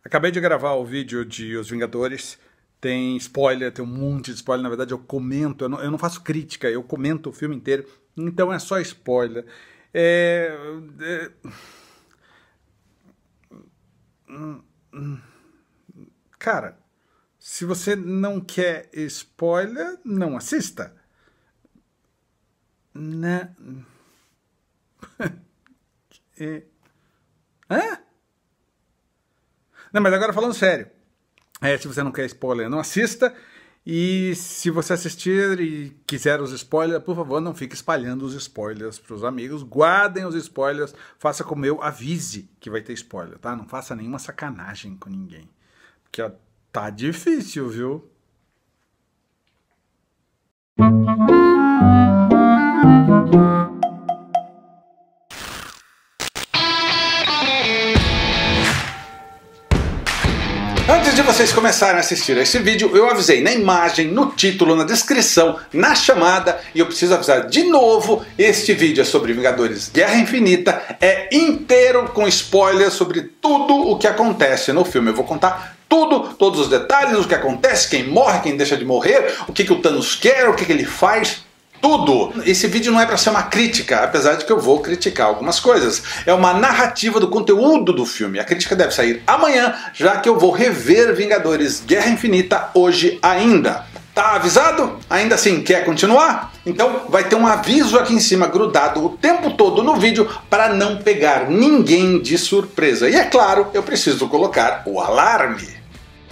Acabei de gravar o vídeo de Os Vingadores. Tem spoiler, tem um monte de spoiler. Na verdade, eu comento, eu não faço crítica, eu comento o filme inteiro. Então é só spoiler. Cara, se você não quer spoiler, não assista. Hã? Não, mas agora falando sério. Se você não quer spoiler, não assista. E se você assistir e quiser os spoilers, por favor, não fique espalhando os spoilers para os amigos. Guardem os spoilers, faça como eu, avise que vai ter spoiler, tá? Não faça nenhuma sacanagem com ninguém. Porque ó, tá difícil, viu? Antes de vocês começarem a assistir a esse vídeo, eu avisei na imagem, no título, na descrição, na chamada, e eu preciso avisar de novo, este vídeo é sobre Vingadores Guerra Infinita, é inteiro com spoilers sobre tudo o que acontece no filme. Eu vou contar tudo, todos os detalhes, o que acontece, quem morre, quem deixa de morrer, o que o Thanos quer, o que ele faz. Tudo! Esse vídeo não é para ser uma crítica, apesar de que eu vou criticar algumas coisas. É uma narrativa do conteúdo do filme. A crítica deve sair amanhã, já que eu vou rever Vingadores Guerra Infinita hoje ainda. Tá avisado? Ainda assim, quer continuar? Então vai ter um aviso aqui em cima grudado o tempo todo no vídeo para não pegar ninguém de surpresa. E é claro, eu preciso colocar o alarme.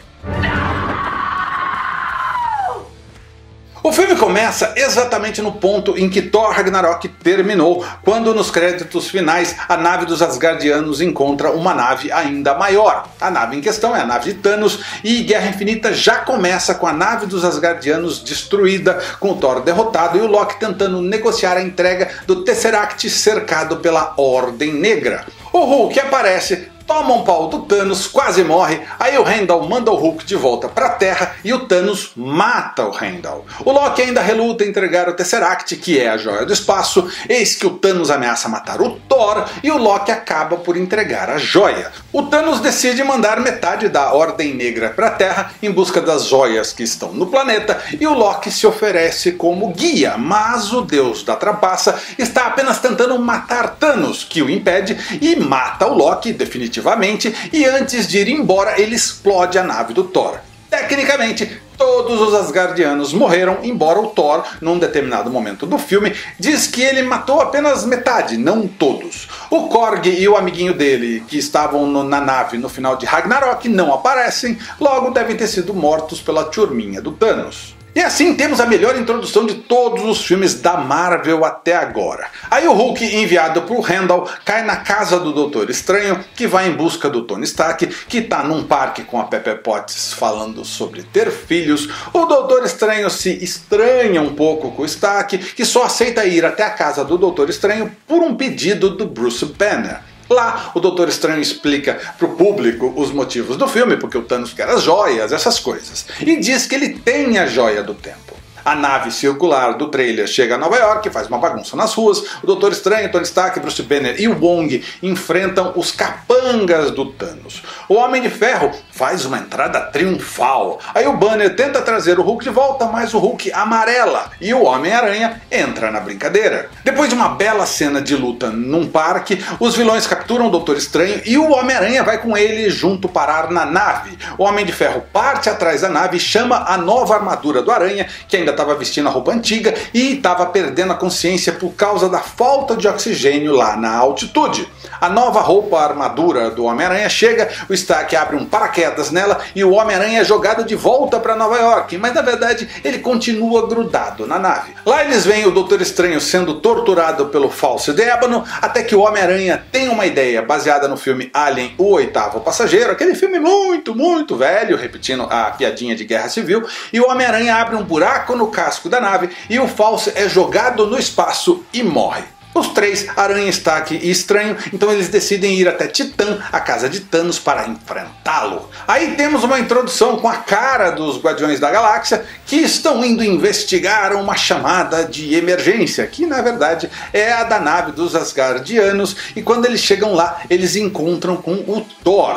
O filme começa exatamente no ponto em que Thor Ragnarok terminou, quando nos créditos finais a nave dos Asgardianos encontra uma nave ainda maior. A nave em questão é a nave de Thanos, e Guerra Infinita já começa com a nave dos Asgardianos destruída, com o Thor derrotado e o Loki tentando negociar a entrega do Tesseract cercado pela Ordem Negra. O Hulk aparece, toma um pau do Thanos, quase morre, aí o Heimdall manda o Hulk de volta para a Terra e o Thanos mata o Heimdall. O Loki ainda reluta em entregar o Tesseract, que é a joia do espaço, eis que o Thanos ameaça matar o Thor e o Loki acaba por entregar a joia. O Thanos decide mandar metade da Ordem Negra para a Terra em busca das joias que estão no planeta e o Loki se oferece como guia, mas o deus da trapaça está apenas tentando matar Thanos, que o impede, e mata o Loki definitivamente. E antes de ir embora ele explode a nave do Thor. Tecnicamente todos os Asgardianos morreram, embora o Thor, num determinado momento do filme, diz que ele matou apenas metade, não todos. O Korg e o amiguinho dele, que estavam na nave no final de Ragnarok, não aparecem, logo devem ter sido mortos pela turminha do Thanos. E assim temos a melhor introdução de todos os filmes da Marvel até agora. Aí o Hulk, enviado por Heimdall, cai na casa do Doutor Estranho, que vai em busca do Tony Stark, que está num parque com a Pepper Potts falando sobre ter filhos. O Doutor Estranho se estranha um pouco com o Stark, que só aceita ir até a casa do Doutor Estranho por um pedido do Bruce Banner. Lá, o Doutor Estranho explica para o público os motivos do filme, porque o Thanos quer as joias, essas coisas. E diz que ele tem a joia do tempo. A nave circular do trailer chega a Nova York, faz uma bagunça nas ruas, o Doutor Estranho, Tony Stark, Bruce Banner e o Wong enfrentam os capangas do Thanos. O Homem de Ferro faz uma entrada triunfal, aí o Banner tenta trazer o Hulk de volta, mas o Hulk amarela e o Homem-Aranha entra na brincadeira. Depois de uma bela cena de luta num parque, os vilões capturam o Doutor Estranho e o Homem-Aranha vai com ele junto parar na nave. O Homem de Ferro parte atrás da nave e chama a nova armadura do Aranha, que ainda estava vestindo a roupa antiga e estava perdendo a consciência por causa da falta de oxigênio lá na altitude. A nova roupa, a armadura do Homem-Aranha chega, o Stark abre um paraquedas nela e o Homem-Aranha é jogado de volta para Nova York, mas na verdade ele continua grudado na nave. Lá eles veem o Doutor Estranho sendo torturado pelo Falso de Ébano, até que o Homem-Aranha tem uma ideia baseada no filme Alien, o Oitavo Passageiro, aquele filme muito velho, repetindo a piadinha de Guerra Civil, e o Homem-Aranha abre um buraco no casco da nave e o Falso é jogado no espaço e morre. Os três, Aranha, Stark e Estranho, então eles decidem ir até Titã, a casa de Thanos, para enfrentá-lo. Aí temos uma introdução com a cara dos Guardiões da Galáxia, que estão indo investigar uma chamada de emergência, que na verdade é a da nave dos Asgardianos, e quando eles chegam lá, eles encontram com o Thor.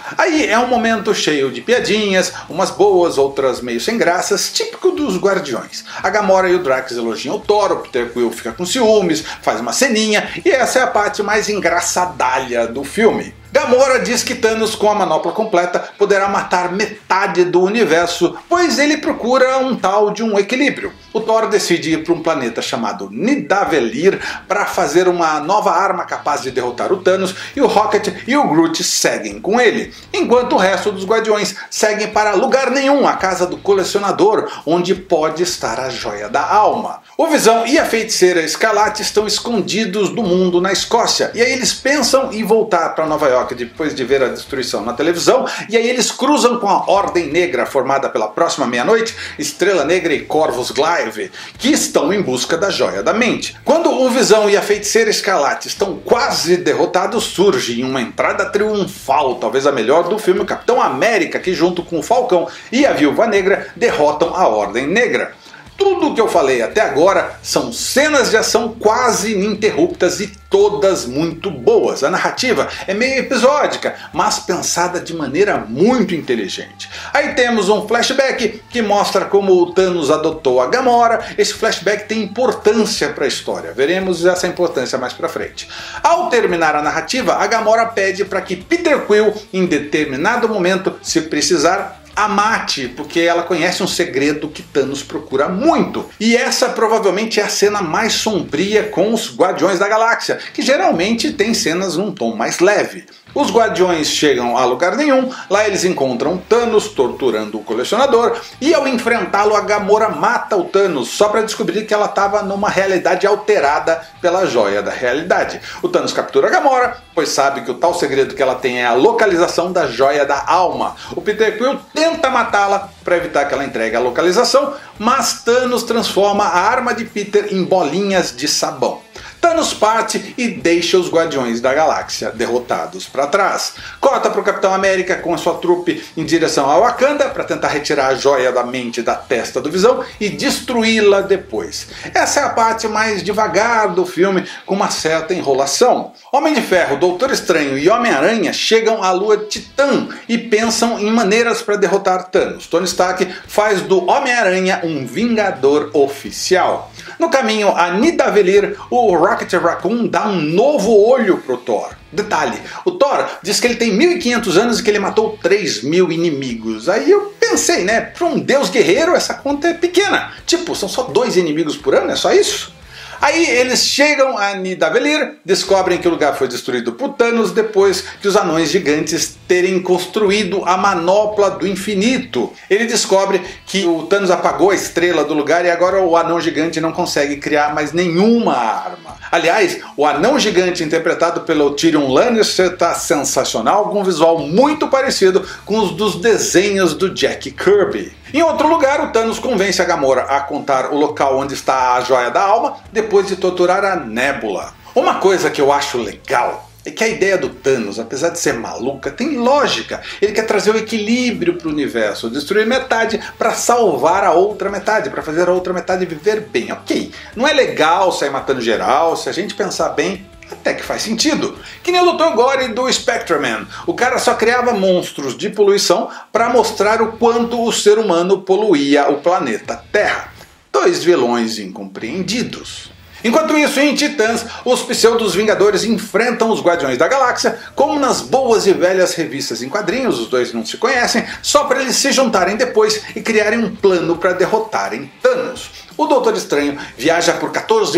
Aí é um momento cheio de piadinhas, umas boas, outras meio sem graças, típico dos Guardiões. A Gamora e o Drax elogiam o Thor, o Peter Quill fica com ciúmes, faz uma ceninha, e essa é a parte mais engraçadalha do filme. Gamora diz que Thanos, com a manopla completa, poderá matar metade do universo, pois ele procura um tal de um equilíbrio. O Thor decide ir para um planeta chamado Nidavellir para fazer uma nova arma capaz de derrotar o Thanos, e o Rocket e o Groot seguem com ele, enquanto o resto dos Guardiões seguem para lugar nenhum, a casa do colecionador, onde pode estar a Joia da Alma. O Visão e a Feiticeira Escarlate estão escondidos do mundo na Escócia, e aí eles pensam em voltar para Nova York depois de ver a destruição na televisão, e aí eles cruzam com a Ordem Negra, formada pela Próxima Meia-Noite, Estrela Negra e Corvus Glaive, que estão em busca da Joia da Mente. Quando o Visão e a Feiticeira Escarlate estão quase derrotados, surge uma entrada triunfal, talvez a melhor do filme Capitão América, que junto com o Falcão e a Viúva Negra derrotam a Ordem Negra. Tudo o que eu falei até agora são cenas de ação quase ininterruptas e todas muito boas. A narrativa é meio episódica, mas pensada de maneira muito inteligente. Aí temos um flashback que mostra como o Thanos adotou a Gamora. Esse flashback tem importância para a história, veremos essa importância mais para frente. Ao terminar a narrativa, a Gamora pede para que Peter Quill, em determinado momento, se precisar, a mate, porque ela conhece um segredo que Thanos procura muito. E essa provavelmente é a cena mais sombria com os Guardiões da Galáxia, que geralmente tem cenas num tom mais leve. Os Guardiões chegam a lugar nenhum, lá eles encontram Thanos torturando o colecionador, e ao enfrentá-lo a Gamora mata o Thanos, só para descobrir que ela estava numa realidade alterada pela Joia da Realidade. O Thanos captura a Gamora, pois sabe que o tal segredo que ela tem é a localização da Joia da Alma. O Peter Quill tenta matá-la para evitar que ela entregue a localização, mas Thanos transforma a arma de Peter em bolinhas de sabão. Thanos parte e deixa os Guardiões da Galáxia derrotados para trás. Corta para o Capitão América com a sua trupe em direção a Wakanda para tentar retirar a Joia da Mente da testa do Visão e destruí-la depois. Essa é a parte mais devagar do filme, com uma certa enrolação. Homem de Ferro, Doutor Estranho e Homem-Aranha chegam à Lua Titã e pensam em maneiras para derrotar Thanos. Tony Stark faz do Homem-Aranha um Vingador oficial. No caminho a Nidavellir, o Rocket Raccoon dá um novo olho pro Thor. Detalhe, o Thor diz que ele tem 1500 anos e que ele matou 3000 inimigos. Aí eu pensei, né, para um deus guerreiro essa conta é pequena. Tipo, são só 2 inimigos por ano, é só isso? Aí eles chegam a Nidavellir, descobrem que o lugar foi destruído por Thanos depois que os anões gigantes terem construído a manopla do infinito. Ele descobre que o Thanos apagou a estrela do lugar e agora o anão gigante não consegue criar mais nenhuma arma. Aliás, o anão gigante interpretado pelo Tyrion Lannister está sensacional, com um visual muito parecido com os dos desenhos do Jack Kirby. Em outro lugar, o Thanos convence a Gamora a contar o local onde está a Joia da Alma depois de torturar a Nebula. Uma coisa que eu acho legal é que a ideia do Thanos, apesar de ser maluca, tem lógica. Ele quer trazer o equilíbrio para o universo, destruir metade para salvar a outra metade, para fazer a outra metade viver bem. Ok, não é legal sair matando geral, se a gente pensar bem, até que faz sentido. Que nem o Dr. Gore do Spectreman. O cara só criava monstros de poluição para mostrar o quanto o ser humano poluía o planeta Terra. 2 vilões incompreendidos. Enquanto isso, em Titãs, os pseudos Vingadores enfrentam os Guardiões da Galáxia, como nas boas e velhas revistas em quadrinhos, os dois não se conhecem, só para eles se juntarem depois e criarem um plano para derrotarem Thanos. O Doutor Estranho viaja por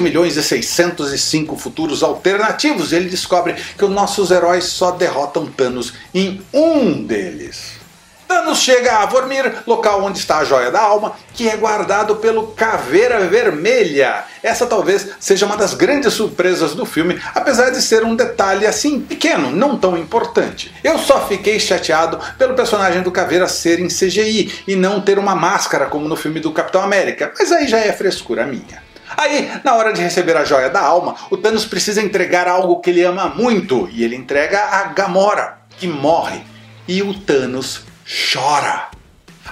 14.605 futuros alternativos e ele descobre que os nossos heróis só derrotam Thanos em um deles. Thanos chega a Vormir, local onde está a Joia da Alma, que é guardado pelo Caveira Vermelha. Essa talvez seja uma das grandes surpresas do filme, apesar de ser um detalhe assim pequeno, não tão importante. Eu só fiquei chateado pelo personagem do Caveira ser em CGI e não ter uma máscara como no filme do Capitão América, mas aí já é frescura minha. Aí, na hora de receber a Joia da Alma, o Thanos precisa entregar algo que ele ama muito, e ele entrega a Gamora, que morre, e o Thanos chora.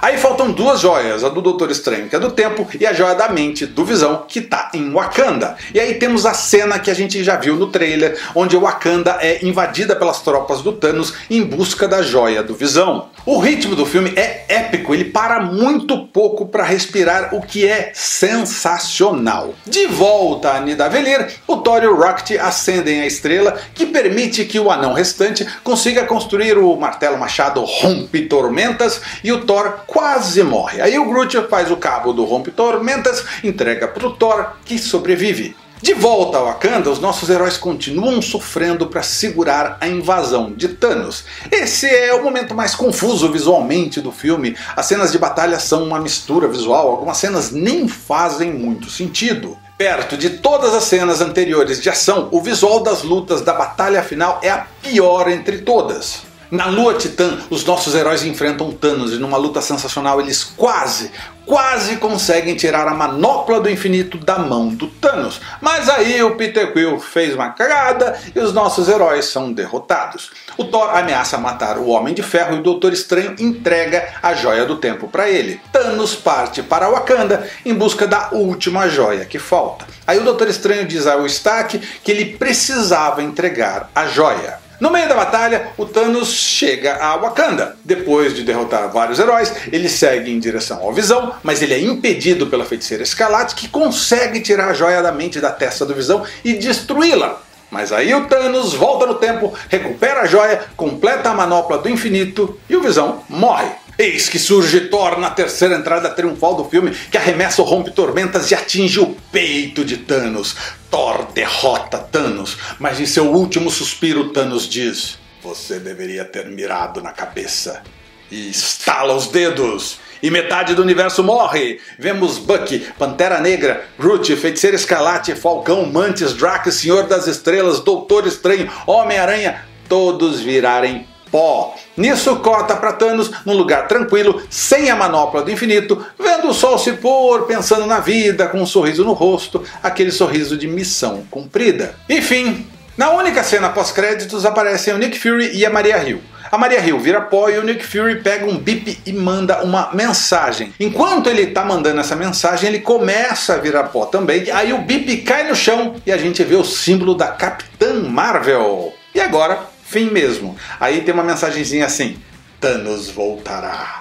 Aí faltam duas joias, a do Doutor Estranho, que é do tempo, e a joia da mente do Visão, que tá em Wakanda. E aí temos a cena que a gente já viu no trailer, onde Wakanda é invadida pelas tropas do Thanos em busca da joia do Visão. O ritmo do filme é épico, ele para muito pouco para respirar, o que é sensacional. De volta a Nidavellir, o Thor e o Rocket acendem a estrela, que permite que o anão restante consiga construir o martelo machado Rompe-Tormentas, e o Thor quase morre. Aí o Groot faz o cabo do Rompe-Tormentas, entrega para o Thor, que sobrevive. De volta a Wakanda, os nossos heróis continuam sofrendo para segurar a invasão de Thanos. Esse é o momento mais confuso visualmente do filme. As cenas de batalha são uma mistura visual, algumas cenas nem fazem muito sentido. Perto de todas as cenas anteriores de ação, o visual das lutas da batalha final é a pior entre todas. Na Lua Titã, os nossos heróis enfrentam Thanos e numa luta sensacional eles quase conseguem tirar a manopla do infinito da mão do Thanos. Mas aí o Peter Quill fez uma cagada e os nossos heróis são derrotados. O Thor ameaça matar o Homem de Ferro e o Doutor Estranho entrega a Joia do Tempo para ele. Thanos parte para Wakanda em busca da última joia que falta. Aí o Doutor Estranho diz ao Stark que ele precisava entregar a joia. No meio da batalha, o Thanos chega a Wakanda. Depois de derrotar vários heróis, ele segue em direção ao Visão, mas ele é impedido pela Feiticeira Escarlate, que consegue tirar a joia da mente da testa do Visão e destruí-la. Mas aí o Thanos volta no tempo, recupera a joia, completa a manopla do infinito e o Visão morre. Eis que surge Thor na terceira entrada triunfal do filme, que arremessa o Rompe-Tormentas e atinge o peito de Thanos. Thor derrota Thanos, mas em seu último suspiro Thanos diz: "Você deveria ter mirado na cabeça." E estala os dedos. E metade do universo morre. Vemos Bucky, Pantera Negra, Groot, Feiticeira Escarlate, Falcão, Mantis, Drax, Senhor das Estrelas, Doutor Estranho, Homem-Aranha, todos virarem pó. Nisso corta para Thanos num lugar tranquilo, sem a manopla do infinito, vendo o sol se pôr, pensando na vida, com um sorriso no rosto, aquele sorriso de missão cumprida. Enfim, na única cena pós-créditos aparecem o Nick Fury e a Maria Hill. A Maria Hill vira pó e o Nick Fury pega um bip e manda uma mensagem. Enquanto ele está mandando essa mensagem, ele começa a virar pó também. Aí o bip cai no chão e a gente vê o símbolo da Capitã Marvel. E agora, fim mesmo. Aí tem uma mensagenzinha assim: Thanos voltará.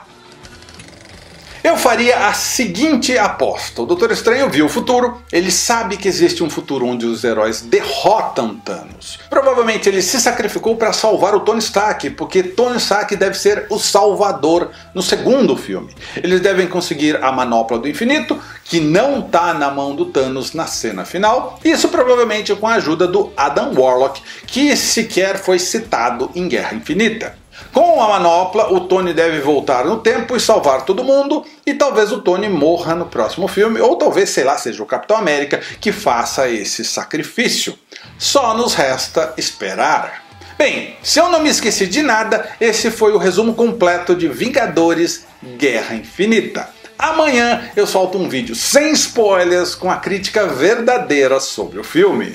Eu faria a seguinte aposta: o Doutor Estranho viu o futuro, ele sabe que existe um futuro onde os heróis derrotam Thanos. Provavelmente ele se sacrificou para salvar o Tony Stark, porque Tony Stark deve ser o salvador no segundo filme. Eles devem conseguir a manopla do infinito, que não está na mão do Thanos na cena final, isso provavelmente com a ajuda do Adam Warlock, que sequer foi citado em Guerra Infinita. Com a manopla, o Tony deve voltar no tempo e salvar todo mundo, e talvez o Tony morra no próximo filme, ou talvez, sei lá, seja o Capitão América que faça esse sacrifício. Só nos resta esperar. Bem, se eu não me esqueci de nada, esse foi o resumo completo de Vingadores Guerra Infinita. Amanhã eu solto um vídeo sem spoilers com a crítica verdadeira sobre o filme.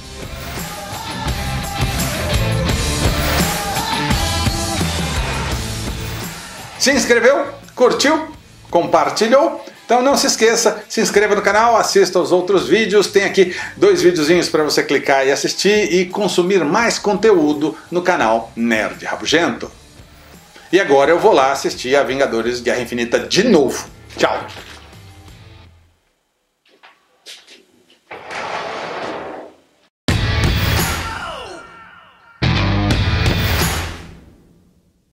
Se inscreveu? Curtiu? Compartilhou? Então não se esqueça, se inscreva no canal, assista aos outros vídeos, tem aqui 2 videozinhos para você clicar e assistir e consumir mais conteúdo no canal Nerd Rabugento. E agora eu vou lá assistir a Vingadores Guerra Infinita de novo. Tchau!